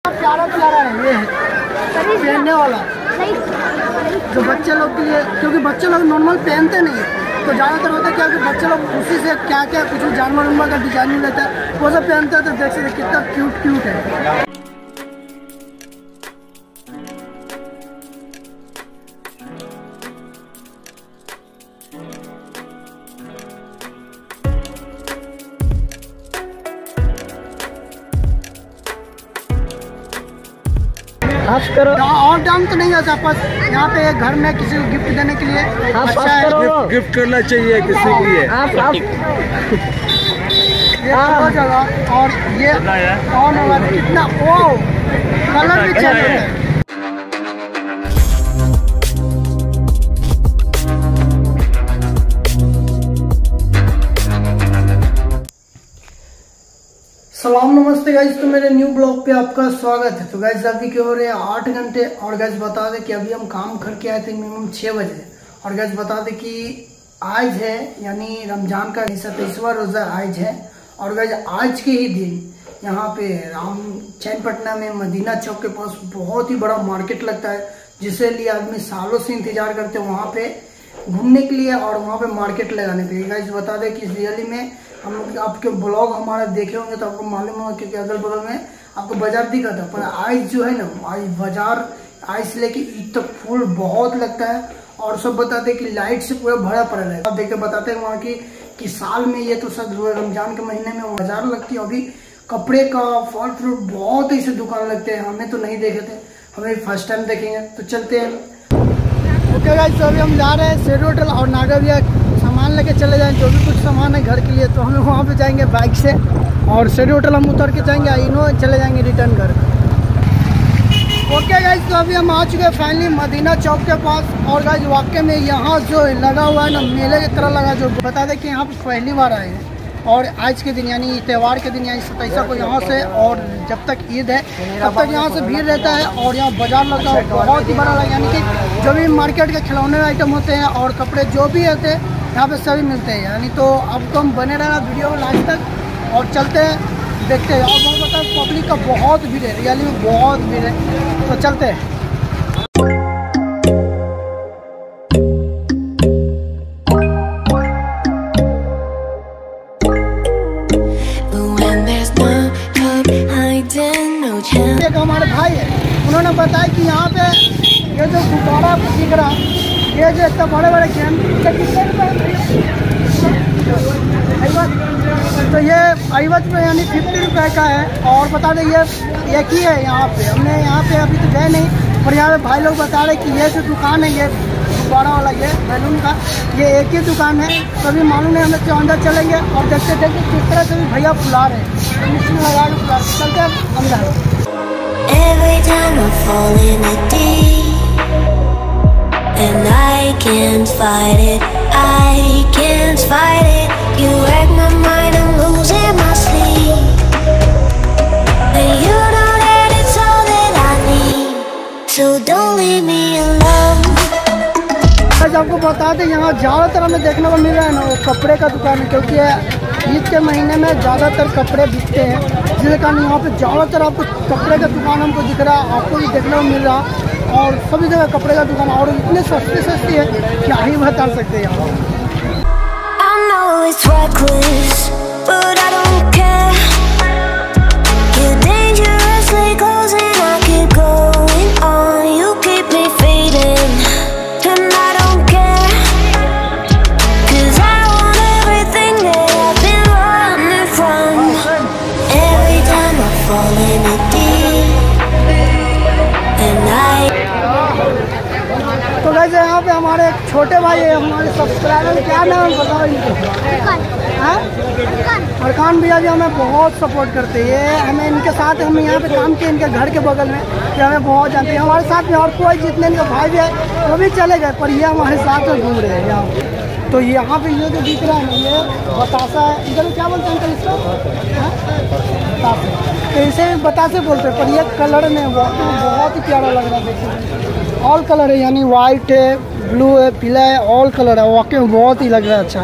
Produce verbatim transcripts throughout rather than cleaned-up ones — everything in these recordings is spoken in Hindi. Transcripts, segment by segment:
प्यारा प्यारा है ये पहनने वाला जो बच्चे लोग के लिए, क्योंकि बच्चे लोग नॉर्मल पहनते नहीं तो ज़्यादातर होता है क्या कि बच्चे लोग उसी से क्या क्या कुछ जानवर उनवर का डिजाइनिंग लेता है वो सब पहनते हैं। तो देख सकते कितना क्यूट क्यूट है। करो और दाम तो नहीं होता, बस यहाँ पे घर में किसी को गिफ्ट देने के लिए अच्छा है, गिफ्ट, गिफ्ट करना चाहिए किसी के लिए। आप, आप। ये हाँ। जगह और ये कौन होगा कितना ओ कलर भी चल रहा है। सलाम नमस्ते गाइज, तो मेरे न्यू ब्लॉग पे आपका स्वागत है। तो गाइज अभी के हो रहे हैं आठ घंटे और गाइज बता दें कि अभी हम काम करके आए थे मिनिमम छः बजे। और गाइज बता दें कि आज है यानी रमजान का सत्ताईसवां रोज़ा आज है। और गाइज आज के ही दिन यहाँ पे राम चैनपटना में मदीना चौक के पास बहुत ही बड़ा मार्केट लगता है जिसे लिए आदमी सालों से इंतजार करते हैं वहाँ पे घूमने के लिए और वहाँ पे मार्केट लगाने के लिए। गाइज बता दें कि रियली में हम लोग आपके ब्लॉग हमारे देखे होंगे तो आपको मालूम होगा क्योंकि अगल बगल में आपको बाजार दिखा था, पर आज जो है ना आज बाजार आज से लेके ईद तक फुल बहुत लगता है। और सब बताते हैं कि लाइट से पूरा भरा पड़ा है। आप देख के बताते हैं वहाँ की कि साल में ये तो सब रमजान के महीने में बाजार लगती है। अभी कपड़े का फल फ्रूट बहुत ऐसे दुकान लगते हैं, हमें तो नहीं देखे थे, हमें फर्स्ट टाइम देखेंगे। तो चलते हैं। ओके गाइस, तो अभी हम जा रहे हैं शेर होटल और नागा भैया सामान लेके चले जाएं जो भी कुछ सामान है घर के लिए। तो हम लोग वहाँ पे जाएंगे बाइक से और शेर होटल हम उतर के जाएंगे, इनो चले जाएंगे रिटर्न घर। ओके गाइस, तो अभी हम आ चुके हैं फाइनली मदीना चौक के पास। और गाइस वाकई में यहाँ जो लगा हुआ है ना मेले की तरह लगा, जो बता दें कि यहाँ पे पहली बार आए हैं। और आज के दिन यानी त्यौहार के दिन यानी सत्ताईसा को यहाँ से और जब तक ईद है तब तक यहाँ से भीड़ रहता है। और यहाँ बाजार लगता है बहुत ही बड़ा लगा, यानी कि जो भी मार्केट के खिलौने आइटम होते हैं और कपड़े जो भी होते हैं यहाँ पे सभी मिलते हैं। यानी तो अब तो हम बने रहना वीडियो में लास्ट तक और चलते हैं देखते हैं। और बहुत बता पब्लिक का बहुत भीड़ है, रियली में बहुत भीड़ है। तो चलते हैं। एक हमारे भाई है, उन्होंने बताया कि यहाँ पे ये जो गुब्बारा दिख रहा ये जो इतना बड़े बड़े गेम तो ये अवध में यानी फिफ्टी रुपये का है। और बता दें ये एक ही है यहाँ पे, हमने यहाँ पे अभी तो गए नहीं, पर यहाँ पे भाई लोग बता रहे कि ये जो दुकान है ये गुब्बारा वाला ये बैलून का ये एक ही दुकान है। कभी मालूम नहीं, हम लोग अंदर चलेंगे और देखते देखते किस तरह से भी भैया फुला रहे हैं, मिशन लगा के फुला रहे। चलते हैं अंदर। Every time I fall in the deep and I can't fight it, I can't fight it. You wreck my mind, I'm losing my sleep, and you know that it's all that I need, so don't leave me alone. आज आपको बता दें यहाँ ज़्यादातर हमें देखने को मिल रहा है ना वो कपड़े का दुकान है, क्योंकि ईद के महीने में ज़्यादातर कपड़े बिकते हैं, जिसके कारण यहाँ पे ज़्यादातर आपको कपड़े का दुकान हमको दिख रहा है, आपको भी देखने को मिल रहा। और सभी जगह कपड़े का दुकान और इतने सस्ती सस्ती है क्या ही बता सकते हैं यहाँ। तो गाइस यहाँ पे हमारे एक छोटे भाई है, हमारे सब्सक्राइबर, क्या नाम बताओ इनको? अरकान भैया भी हमें बहुत सपोर्ट करते हैं। ये हमें इनके साथ हम यहाँ पे काम किए इनके घर के बगल में, ये हमें बहुत जानते हैं। हमारे साथ में और कोई जितने इनके भाई भी है वो भी चले गए, पर ये हमारे साथ में घूम रहे हैं यहाँ। तो यहाँ पे ये जो दिख रहा है ना ये बतासा है, इधर क्या बोलते हैं इसको? बतासा, तो इसे बतासे बोलते हैं, पर ये कलर में बहुत ही प्यारा लग रहा है। देखिए ऑल कलर है, यानी वाइट है, ब्लू है, पीला है, ऑल कलर है। वाकई में बहुत ही लग रहा है अच्छा।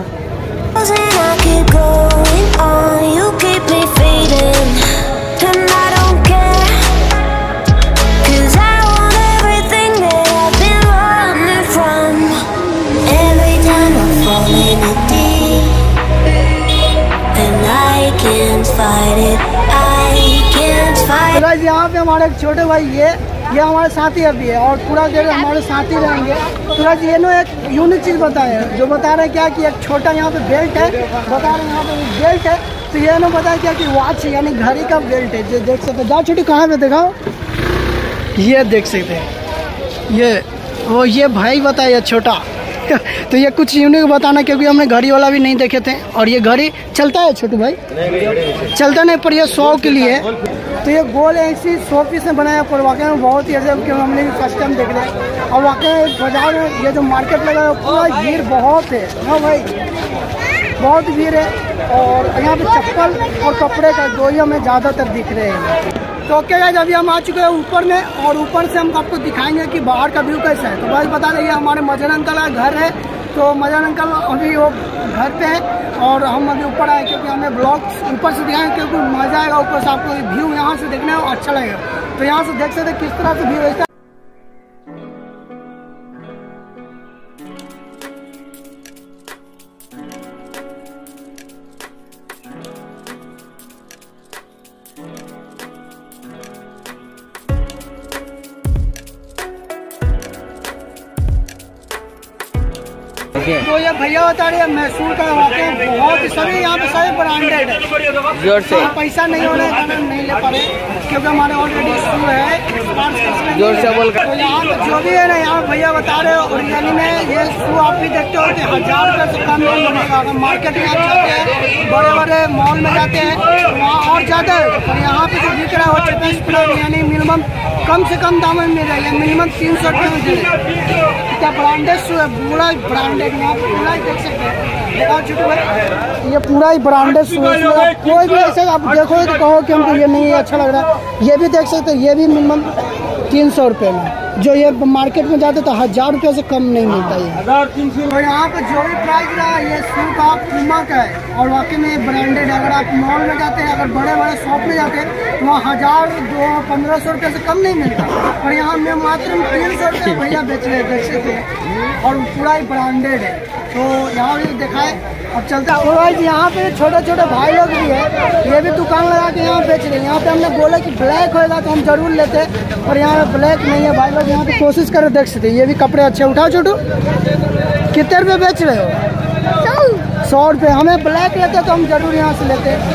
गाइस यहाँ पे हमारे एक छोटे भाई ये ये हमारे साथी अभी है और पूरा देर हमारे साथी रहेंगे। तो गाइस ये नो एक यूनिक चीज़ बताए हैं, जो बता रहे हैं क्या कि एक छोटा यहाँ पे बेल्ट है, बता रहे हैं यहाँ पे बेल्ट है। तो ये नो बताया क्या कि वॉच यानी घड़ी का बेल्ट है, जो देख सकते हैं। जाओ छोटी कहाँ पे दिखाओ, ये देख सकते हैं, ये वो ये भाई बताया छोटा तो ये कुछ यूनिक बताना, क्योंकि हमने घड़ी वाला भी नहीं देखे थे। और ये घड़ी चलता है छोटू भाई? चलता नहीं, पर ये शो के लिए। तो ये गोल ऐसी शो पीस में बनाया, पर वाकई में बहुत ही अजब, क्योंकि हमने भी फर्स्ट टाइम देख रहे हैं। और वाकई में बाजार में ये जो मार्केट लगा है पूरा भीड़ बहुत है। हाँ भाई बहुत भीड़ है। और यहाँ पे चप्पल और कपड़े का दो ही हमें ज़्यादातर दिख रहे हैं। तो ओके गाइस अभी हम आ चुके हैं ऊपर में, और ऊपर से हम आपको दिखाएंगे कि बाहर का व्यू कैसा है। तो बस बता दें, ये हमारे मजन अंकल का घर है। तो मजन अंकल अभी वो घर पे है और हम अभी ऊपर आए, क्योंकि हमें ब्लॉग ऊपर से दिखाएंगे, क्योंकि मज़ा आएगा ऊपर से। आपको व्यू यहाँ से देखना है अच्छा लगेगा। तो यहाँ से देख सकते किस तरह से व्यू है। तो ये भैया बता रहे हैं मैसूर का वाकई बहुत सभी यहाँ पे सभी ब्रांडेड है। जोर से पैसा नहीं होने का कारण नहीं ले पा रहे, क्योंकि हमारे ऑलरेडी शू है। जोर से बोल कर तो यहाँ पे जो भी है ना, यहाँ भैया बता रहे हो ओरिजिनली में ये शू आप भी देखते हो कि हजार रुपये से कम नहीं मिलेगा। अगर मार्केट में आप जाते हैं, बड़े बड़े मॉल में जाते हैं तो वहाँ और ज़्यादा है। और यहाँ पे जो बिक रहा है वो चौबीस प्लस यानी मिनिमम कम से कम दाम में मिल रहा है, मिनिमम तीन सौ रुपये में दे रहे। क्या ब्रांडेड शू है, पूरा ब्रांडेड। यहाँ पूरा ही देख सकते हैं, देखो छोटू भाई ये पूरा ही ब्रांडेड शू है। कोई भी ऐसे आप देखोगे तो कहो कि हमको ये नहीं अच्छा लग रहा है। ये भी देख सकते हैं, ये भी मिनिमम तीन सौ रुपये में, जो ये मार्केट में जाते तो हजार रुपये से कम नहीं मिलता ये। और यहाँ पे जो भी प्राइस रहा है ये शू का पूमा का है, और वाकई में ब्रांडेड है। अगर आप मॉल में जाते हैं, अगर बड़े बड़े शॉप में जाते हैं तो वहाँ हजार दो पंद्रह सौ रुपये से कम नहीं मिलता। और यहाँ में मात्र तीन सौ रुपये भैया बेच रहे देख सकते हैं, और पूरा ही ब्रांडेड है। तो यहाँ भी देखा है। अब चलते हैं और यहाँ पे छोटे छोटे भाई लोग भी है, ये भी दुकान लगा के यहाँ बेच रहे हैं। यहाँ पे हमने बोला कि ब्लैक होएगा तो हम जरूर लेते, और यहाँ पे ब्लैक नहीं है। भाई लोग यहाँ पे कोशिश कर देख सकते हैं। ये भी कपड़े अच्छे उठाओ छोटू, कितने रुपये बेच रहे हो? सौ रुपये। हमें ब्लैक लेते तो हम जरूर यहाँ से लेते।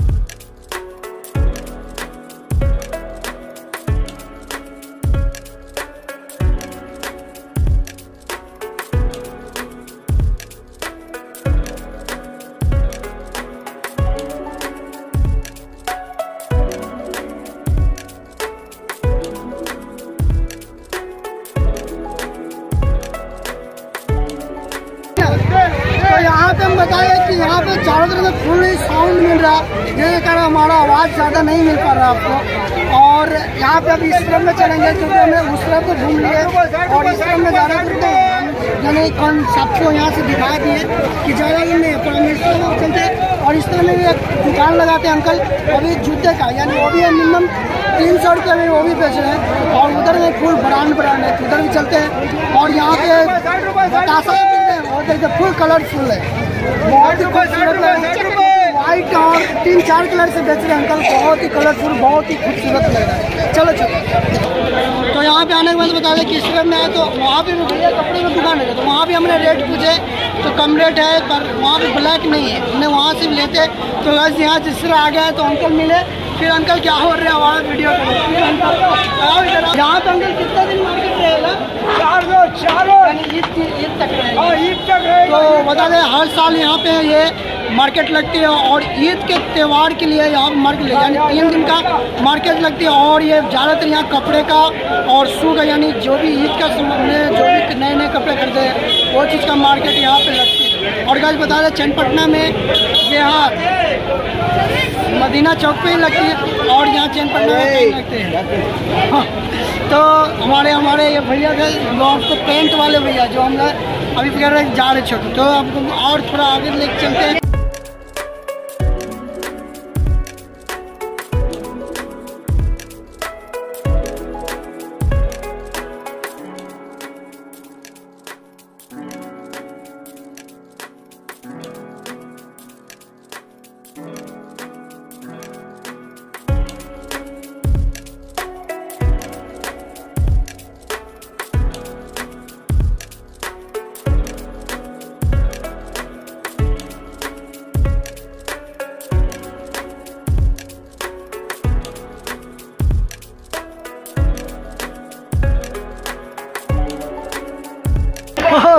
यहाँ पे हम बताए कि यहाँ पे चारों तरफ से फुल साउंड मिल रहा है, जिसके कारण हमारा आवाज़ ज़्यादा नहीं मिल पा रहा आपको। और यहाँ पे अभी इस तरफ में चलेंगे, क्योंकि हमने उस तरफ को घूम लिए और इस तरफ में ज़्यादा यानी कौन सबको यहाँ से दिखा दिए कि ज़्यादा ही नहीं, पर हम इस तरफ चलते। और इस तरह में भी एक दुकान लगाते हैं अंकल अभी जूते का, यानी वो भी है मिनिमम तीन सौ रुपये में वो भी बेच रहे हैं। और उधर में फुल ब्रांड ब्रांड है, उधर भी चलते हैं। और यहाँ पे बतासा और देखते फुल कलरफुल है, बहुत ही खूबसूरत लग रहा है। वाइट और तीन चार कलर से बेच रहे हैं अंकल, बहुत ही कलरफुल, बहुत ही खूबसूरत लग रहा है। चलो चलो। तो यहाँ पे आने के बाद बता दें कि इस तरफ में आए तो वहाँ भी भैया कपड़े की दुकान है, तो वहाँ भी हमने रेट पूछे तो कम रेट है, पर वहाँ भी ब्लैक नहीं है। हमने वहाँ से भी लेते तो बस यहाँ जिस तरह आ गया तो अंकल मिले। फिर अंकल क्या हो रहा है हमारा वीडियो करो। यहाँ पे अंकल कितना दिन मार्केट रहेगा? चार रोज चार रोज ईद ईद तक रहेगा। ईद तक रहेगा। तो बता दें हर साल यहाँ पे ये मार्केट लगती है, और ईद के त्यौहार के लिए यहाँ मार्केट यानी तीन दिन का मार्केट लगती है। और ये ज़्यादातर यहाँ कपड़े का और शू का, यानी जो भी ईद का में जो भी नए नए कपड़े खरीदते हैं वो चीज़ का मार्केट यहाँ पे लगती है। और गाइस बता दें चैनपटना में बिहार मदीना चौक पे ही लगती है, और यहाँ चैनपटना में लगते हैं। हाँ, तो हमारे हमारे ये भैया थे आपको पेंट वाले भैया, जो हम अभी कह रहे जा रहे छोटे, तो आपको और थोड़ा आगे लेके चलते हैं।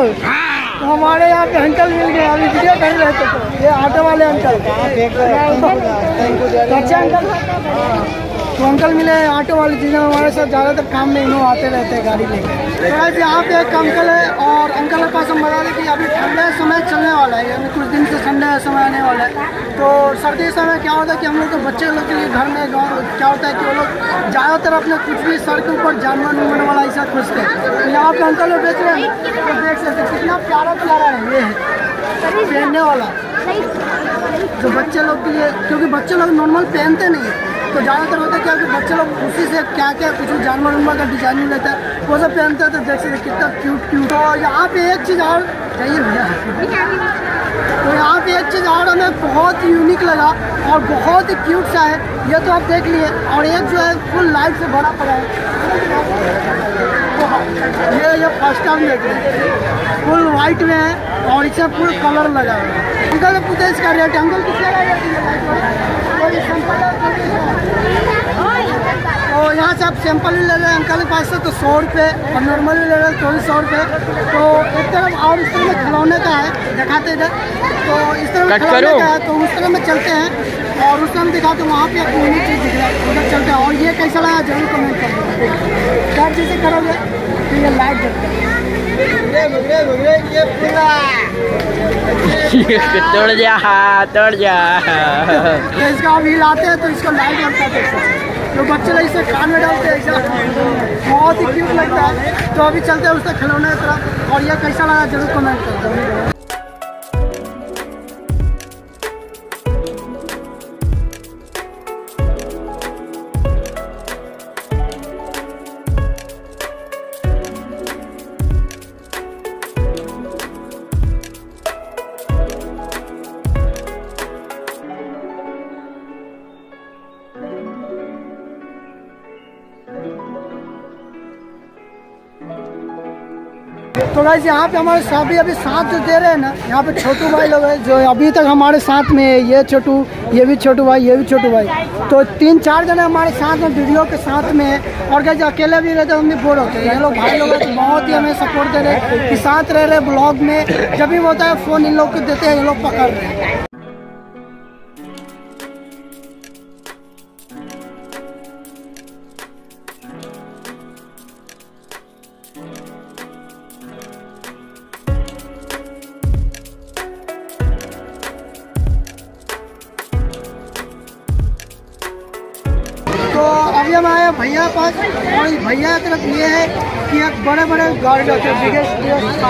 तो हमारे यहाँ पे अंकल मिल गए, अभी वीडियो कर रहे थे। तो ये ऑटो वाले अंकल, अच्छा अंकल, तो अंकल मिले ऑटो वाले जिन्हें हमारे साथ ज़्यादातर काम में इन्हों आते रहते हैं गाड़ी लेकर। तो आज यहाँ पे एक अंकल है और अंकल के पास हम बता दें कि अभी ठंडा समय चलने वाला है, यानी कुछ दिन से ठंडा समय आने वाला है। तो सर्दी समय क्या होता है कि हम लोग के बच्चे लोग के लिए घर में गाँव क्या होता है कि वो लोग ज़्यादातर अपने कुछ भी सर के ऊपर जानवर उमन वाला ऐसा खोजते हैं। तो यहाँ पे अंकल लोग बेच रहे हैं, तो देख सकते हैं कितना प्यारा प्यारा है। ये है पहनने वाला जो बच्चे लोग के लिए, क्योंकि बच्चे लोग नॉर्मल पहनते नहीं है, तो ज़्यादातर होता है क्या कि बच्चे लोग उसी से क्या क्या कुछ जानवर उनवर का डिजाइनिंग लेता है वो सब पहनते हैं। तो देख सकते कितना क्यूट क्यूट। तो यहाँ पे एक चीज़ और चाहिए भैया, तो यहाँ पे एक चीज़ और हमें बहुत यूनिक लगा और बहुत ही क्यूट सा है। ये तो आप देख लिए, और एक जो है फुल लाइट से भरा पड़ा है। ये ये फर्स्ट टाइम देख रहे हैं, फुल वाइट में है और इसमें फुल कलर लगा है। अंकल ने पूछा इसका रेट, अंकल कितना तो यहाँ से आप सैंपल भी ले रहे हैं अंकल के पास से तो सौ रुपये, और नॉर्मल भी ले रहे हैं तो भी सौ रुपये। तो एक तरफ और इस तरह में खिलौने का है, दिखाते इधर, तो इस तरह में खिलौने का है, तो उस तरह में चलते हैं और उस तरह में दिखाते वहाँ पे एक यूनिक चीज़ दिख रहा है, उधर चलते हैं। और ये कैसा लगा जरूर कमेंट कर दो। क्या चीज़ से करोगे तो ये लाइट देखते हैं, तोड़ जा तोड़ जा। तो इसका अब हिलाते हैं तो इसको लाइट लगता है, तो बच्चे लोग इसे कान में डालते हैं, ऐसा बहुत ही क्यूट लगता है। तो अभी चलते हैं उससे खिलौने की तरफ, और ये कैसा लगा जरूर कमेंट कर दो। तो गाइस यहाँ पे हमारे सभी अभी साथ जो दे रहे हैं ना, यहाँ पे छोटू भाई लोग हैं जो अभी तक हमारे साथ में है। ये छोटू, ये भी छोटू भाई, ये भी छोटू भाई, तो तीन चार जने हमारे साथ में वीडियो के साथ में है। और गाइस अकेले भी रहते हम भी बोर होते हैं, ये लोग भाई लोग तो बहुत ही हमें सपोर्ट दे रहे हैं कि साथ रह रहे ब्लॉग में। जब भी होता है फ़ोन इन लोग को देते हैं, ये लोग पकड़ रहे हैं। अभी हम आए भैया पास, और भैया की तरफ ये है कि एक बड़े बड़े गाड़ी होते हैं, बिगेस्ट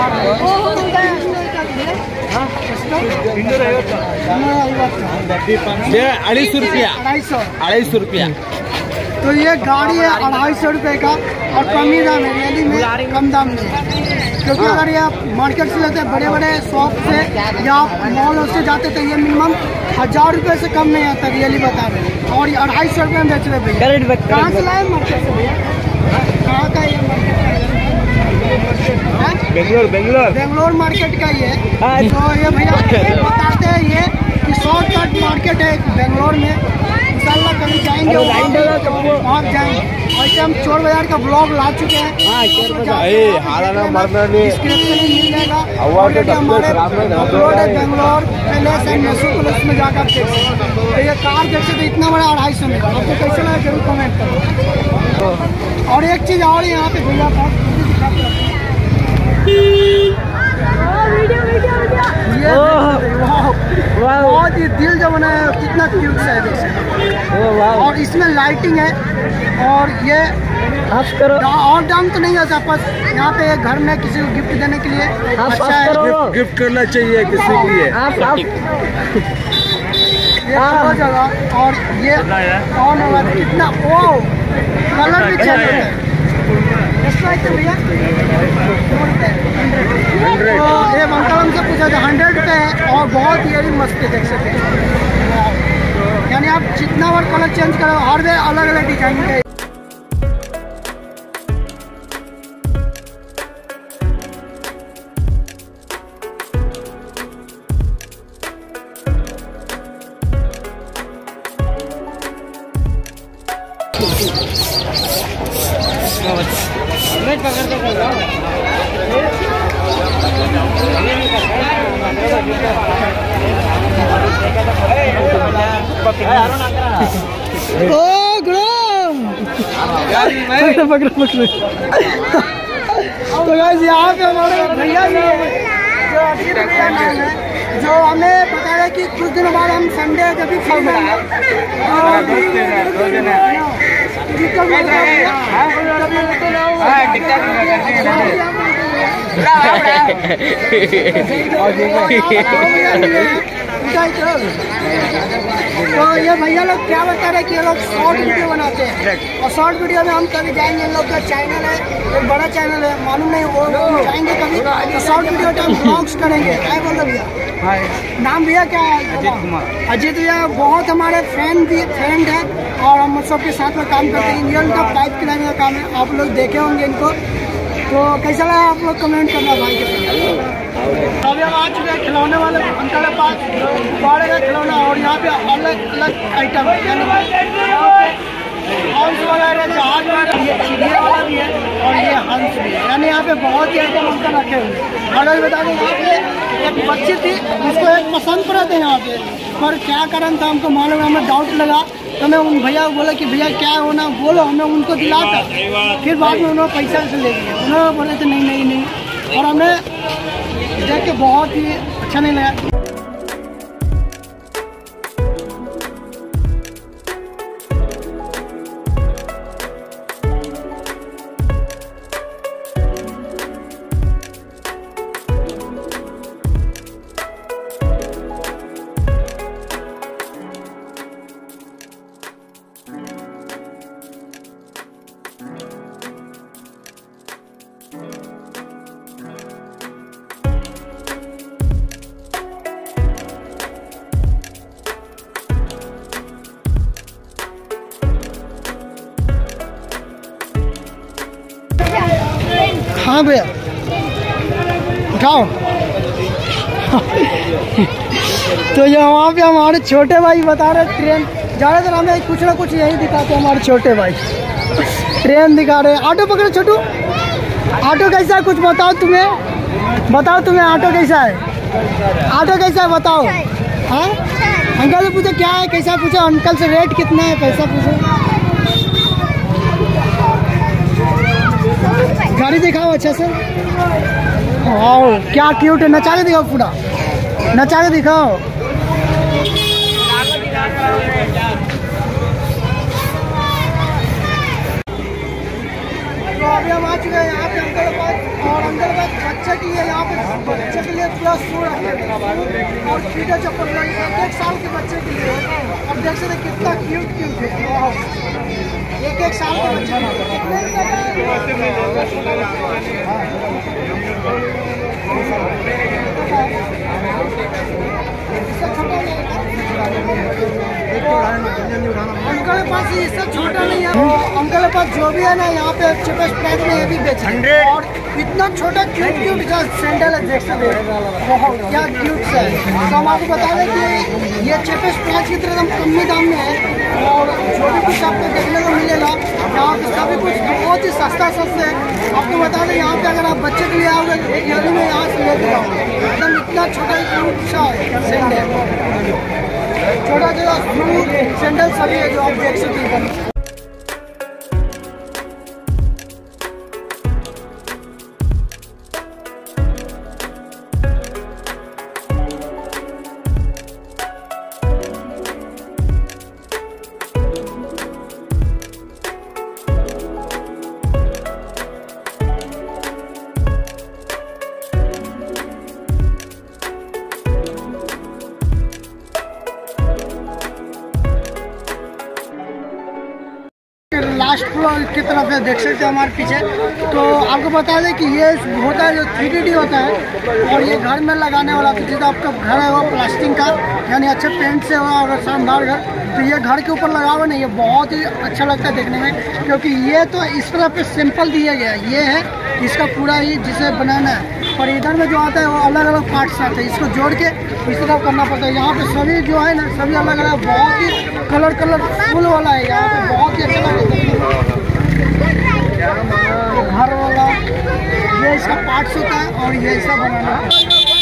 अढ़ाई सौ रुपया अढ़ाई सौ अढ़ाई सौ रुपया तो ये गाड़ी है अढ़ाई सौ रुपये का, और कम ही दाम है, रियली में कम दाम नहीं है। क्योंकि अगर ये आप मार्केट से लेते हैं बड़े बड़े शॉप से या आप मॉल से जाते तो ये मिनिमम हज़ार रुपये से कम नहीं आता, रियली बता रहे हैं। और ये अढ़ाई सौ रुपये में बेच रहे भैया। कहाँ से लाए मार्केट से भैया? कहाँ का ये मार्केट? बेंगलोर बेंगलोर बेंगलोर मार्केट का ये। तो ये भैया बताते हैं ये कि शॉर्टकट मार्केट है बेंगलोर में, इंशाल्लाह कभी जाएंगे वहाँ जाएंगे। ऐसे हम चोर बाजार का ब्लॉग ला चुके हैं, Bangalore palace and Mysore palace में जाकर देख सकते हैं। तो ये कार देख सकते इतना बड़ा अढ़ाई सौ में, आपको कैसे लगा जरूर कमेंट करो। और एक चीज़ और यहाँ पे भैया बहुत ही दिल जो बनाया है, कितना क्यूट सा है। और इसमें लाइटिंग है, और ये और दाम तो नहीं होता, बस यहाँ पे घर में किसी को गिफ्ट देने के लिए अच्छा है, गिफ्ट करना चाहिए किसी के लिए। ये सब जगह। और ये कौन होगा कितना ओ कलर भी चल रहा है भैया। तो ये अंकल हमसे पूछा था हंड्रेड रुपये है, और बहुत ही मस्त है, देख सकते हैं। यानी आप जितना बार कलर चेंज करो हर वे अलग अलग डिजाइन का। पकड़ ओ गुरु पकड़ो पकड़ो पकड़ो। तो गाइस यहाँ पे हमारे भैया भी है जो अखिल भैया नाम है, जो हमें पता है कि कुछ दिनों बाद हम संडे जब भी फ्री तो ये भैया लोग क्या बता रहे हैं कि ये लोग शॉर्ट वीडियो बनाते हैं और शॉर्ट वीडियो में हम कभी जाएंगे, इन लोग का चैनल है, एक बड़ा चैनल है, मालूम नहीं वो जाएंगे कभी तो शॉर्ट वीडियो का हम ब्लॉग्स करेंगे। क्या बोल रहे भैया? नाम भैया क्या है? अजीत कुमार। अजीत भैया बहुत हमारे फ्रेंड भी फ्रेंड है और हम सबके साथ में काम करते हैं। इंडियन का पाइप किराने का काम है, आप लोग देखे होंगे इनको। तो कैसा लगा आप लोग कमेंट करना भाई के साथ। अभी हम आ चुके हैं खिलौने वाले अंकल के पास, बड़े का खिलौना और यहाँ पे अलग अलग आइटम है, हंस वगैरह, जहाज वगैरह, ये चिड़िया वाला भी है और ये हंस भी है, यानी यहाँ पे बहुत ही आइटम अंकल रखे हुए हैं। अगर बता दें यहाँ पे एक बच्ची थी उसको एक पसंद पड़े थे यहाँ पे, पर क्या कारण था हमको मालूम, हमें डाउट लगा तो मैं उन भैया को बोला कि भैया क्या होना बोलो, हमें उनको दिलाता। फिर बाद में उन्होंने पैसा से ले लिया, उन्होंने बोले थे नहीं नहीं नहीं, और हमें देख के बहुत ही अच्छा नहीं लगा। हाँ भैया उठाओ। तो ये वहाँ पे हमारे छोटे भाई बता रहे ट्रेन, ज़्यादातर हमें कुछ ना कुछ यही दिखाते हैं हमारे छोटे भाई, ट्रेन दिखा रहे। ऑटो पकड़ो छोटू, ऑटो कैसा है कुछ बताओ, तुम्हें बताओ तुम्हें ऑटो कैसा है, ऑटो कैसा है बताओ। हाँ अंकल से पूछो क्या है कैसा, पूछो अंकल से रेट कितना है कैसा पूछो। गाड़ी दिखाओ अच्छा से, वाओ क्या क्यूट है, नचा के दिखाओ पूरा, नचा के दिखाओ। तो अभी हम आ चुके हैं यहाँ पे अंकल के पास, और अंकल के पास बच्चे के लिए यहाँ पे बच्चे के लिए पूरा शू रखे और फीडर चप्पल एक एक साल के बच्चे के लिए, अब देख सकते कितना क्यूट क्यूट है, एक एक साल के बच्चे। अंकल के पास इससे छोटा नहीं है, अंकल के पास जो भी है ना यहाँ पे चिपेस्ट प्राइस में ये भी बेचे, और इतना छोटा क्यूट क्यूट का सैंडल है देख सकते हैं, क्या क्यूट सा है। तो हम आपको बता दें कि ये चिपेस्ट प्राइस की तरह कम ही दाम में है, और जो भी कुछ आपको देखने को मिलेगा यहाँ पे सभी कुछ बहुत ही सस्ता सस्ता है। आपको बता दें यहाँ पे अगर आप बच्चे के लिए आओगे दिल्ली में यहाँ से लेकर आओगे, एकदम इतना छोटा क्यूट सा सैंडल, छोटा छोटा फ्रूट सैंडल सभी है जो आप देख सकते हैं। लास्ट फ्लोर की तरफ है देख सकते हैं हमारे पीछे। तो आपको बता दें कि ये होता है जो थ्री डी डी होता है, और ये घर में लगाने वाला, तो जैसे आपका घर है वो प्लास्टिक का यानी अच्छे पेंट से हुआ और शानदार घर, तो ये घर के ऊपर लगा हुआ नहीं, ये बहुत ही अच्छा लगता है देखने में, क्योंकि ये तो इस तरह पे सिंपल दिया गया है, ये है इसका पूरा ही जिसे बनाना है, और इधर में जो आता है वो अलग अलग पार्ट्स आते हैं, इसको जोड़ के इस तरह करना पड़ता है। यहाँ पे सभी जो है ना सभी अलग अलग बहुत ही कलर कलर फुल वाला है, यहाँ पे बहुत ही अच्छा लगता है घर वाला, ये इसका पार्ट पार्ट्स होता है और ये ऐसा बनाना है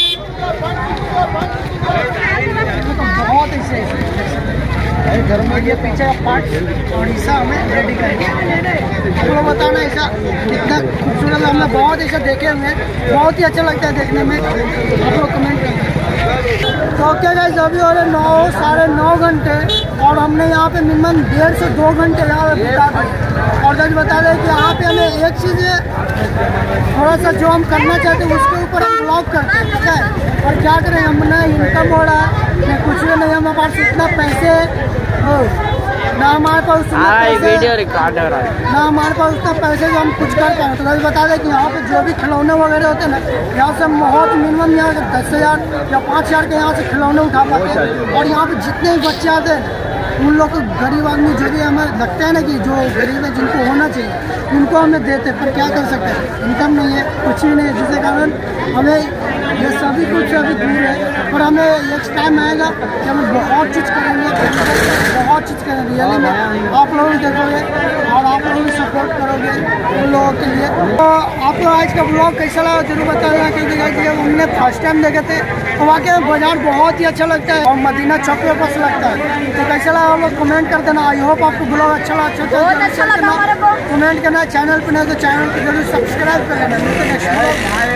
तो बहुत ऐसे घर में ये पीछे का पार्ट और ऐसा हमें रेडी करेंगे। आप लोग बताना ऐसा कितना खूबसूरत हमने बहुत ऐसा देखे हुए हैं, बहुत ही अच्छा लगता है देखने में, आप लोग कमेंट करें। तो क्या गाइस अभी हो रहे नौ साढ़े नौ घंटे और हमने यहाँ पे मिनिमम डेढ़ से दो घंटे यहाँ पे बिता दिए। और गाइस बता दें कि यहाँ पे हमें एक चीज़ है, थोड़ा सा जो हम करना चाहते हैं उसके ऊपर हम ब्लॉग करते हैं, ठीक है। और क्या करें, हमने इनकम हो रहा है कुछ भी नहीं, हमारे पास इतना पैसे हो ना हमारे पास उतना पैसे वीडियो रिकॉर्ड हो रहा है ना हमारे पास उतना पैसे जो हम कुछ कर पाए। तो गाइस बता दें कि यहाँ पे जो भी खिलौने वगैरह होते हैं ना, यहाँ से बहुत मिनिमम यहाँ से दस हज़ार या पाँच हज़ार के यहाँ से खिलौने उठा पाते हैं। और यहाँ पे जितने भी बच्चे आते हैं उन लोग को गरीब आदमी जो भी हमें लगता है ना कि जो गरीब है जिनको होना चाहिए उनको हमें देते हैं, पर क्या कर सकते हैं, इनकम नहीं है, कुछ ही नहीं है, जिसके कारण हमें ये सभी कुछ अभी दूर है। और हमें एक टाइम आएगा कि हम बहुत चीज़ करेंगे, बहुत चीज़ करेंगे रियली में, आप लोग भी देखोगे और आप लोग भी सपोर्ट करोगे उन लोगों के लिए। तो आपको आज का ब्लॉग कैसा लगा जरूर बताना, क्योंकि जब हमने फर्स्ट टाइम देखे थे तो वाकई में बाजार बहुत ही अच्छा लगता है और मदीना चौक पे बस लगता है। तो कैसा लगा आप लोग कमेंट कर देना। आई होप आपको ब्लॉग अच्छा लगा, अच्छा अच्छा कमेंट करना, चैनल पर नहीं तो चैनल को जरूर सब्सक्राइब कर लेना।